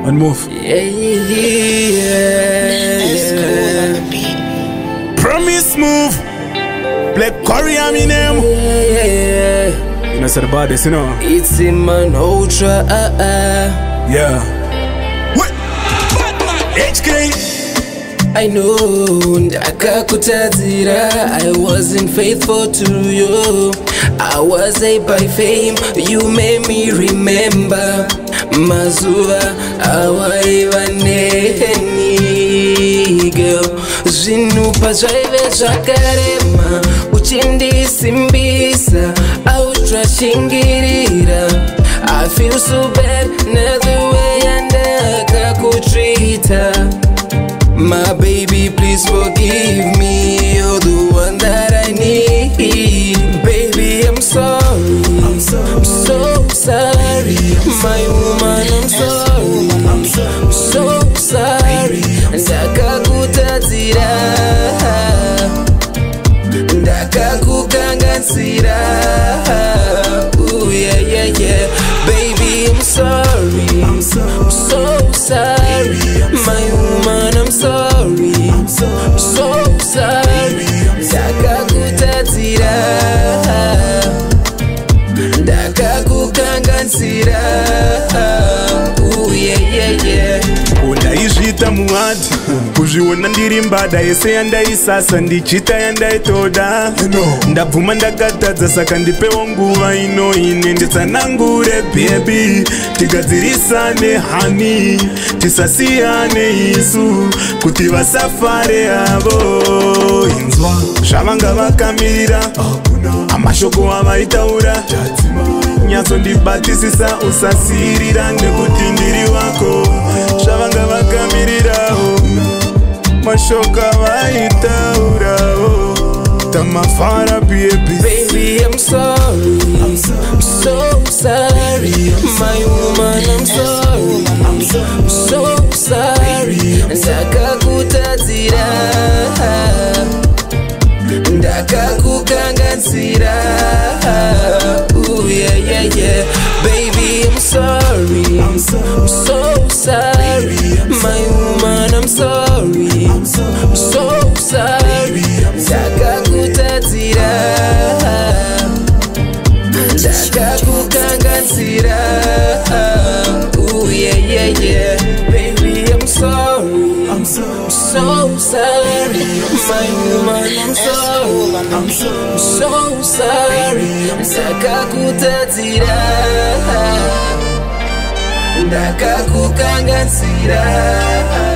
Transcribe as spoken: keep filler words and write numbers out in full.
One move. Yeah, yeah, yeah. Promise move. Black Curry, I'm in him. Yeah, yeah. You know, so the baddest, you know. It's Iman Ultra. Uh, uh. Yeah. What? H K. I know ndakakutadzira. I wasn't faithful to you. I was a by fame. You made me remember mazuva awaiva neni girl. Zvinhu pazvaive zvakarema uchindisimbisa autrashingirira. I feel so bad now the way andakakutreata. My baby, please forgive me. You're the one that I need. Baby, I'm sorry. I'm so, I'm so sorry. My woman, I'm sorry. I'm so, so sorry. Ndakakutadzira, ndakakukanganisira. Ooh, yeah, yeah, yeah. Baby, I'm sorry. I'm so, so sorry. My woman, I'm sorry. I'm so, so sorry. Ndakakutadzira, ndakakukanganisira. Ooh, yeah, yeah, yeah. Undaizvita muhati kuzviona ndiri mbada yese yandaisasa ndichita yandaitoda. Ndabvuma ndakatadza saka ndipewo nguva ino ine nditsanangure baby. Tigadzirisane hani tisasiyane isu kuti vasafare avo. Inzwa zvavanga vakamirira amashoko avaitaura. Nyatso ndibatisisa usasirira nekuti ndiri wako. Zvavanga vakamirirawo mashoka vaitaurawo. Tamafara baby. Baby, I'm sorry. I'm so, so sorry. My woman, I'm sorry. I'm so, so sorry. Ndakakutadzira, ndakakukanganisira. Ooh, yeah, yeah, yeah. Baby, I'm sorry. I'm so, so sorry. My woman, I'm sorry. I'm so, so sorry. Ndakakutadzira, ndakakukanganisira. Ooh, yeah, yeah, yeah. Baby, I'm sorry. I'm so, so sorry. My woman, I'm sorry. I'm so, so sorry. Ndakakutadzira, ndakakukanganisira.